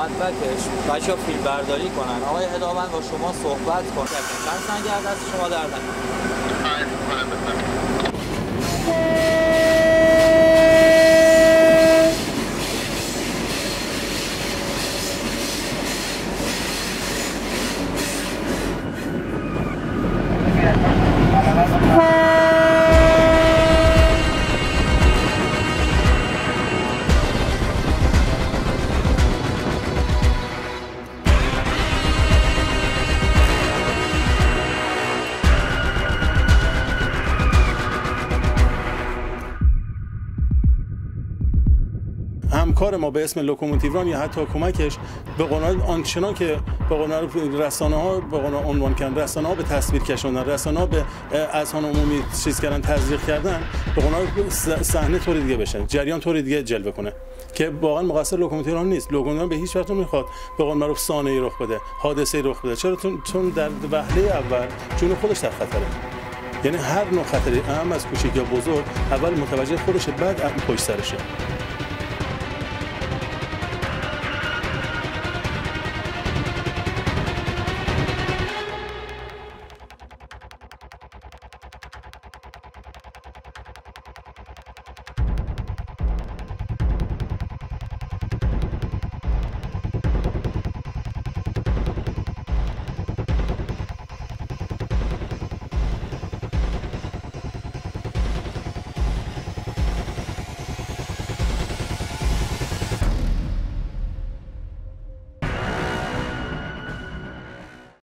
مدرکش بچه‌ها فیلم برداری کنن. آقای هدامند با شما صحبت کنن. چند سنگ از دست شما در همکار ما به اسم لوکوموتیوران یا حتی کمکش به قول آنچنان که به قول رسانه‌ها به قول عنوان کردن، رسانه‌ها به تصویر کشوندن، رسانه‌ها به اذهان عمومی چیز کردن، تزریق کردن، به قول صحنه طوری دیگه بشه، جریان طوری دیگه جلوه کنه که واقعا مقصر لوکوموتیوران نیست. لوکوموتیوران به هیچ وجه نمیخواد به قول معروف صحنه‌ای رخ بده، حادثه‌ای رخ بده. چرا؟ چون در وهله اول جون خودش در خطره. یعنی هر نوع خطری، اهم از کوچیک یا بزرگ، اول متوجه خودشه، بعد پشت سرشه.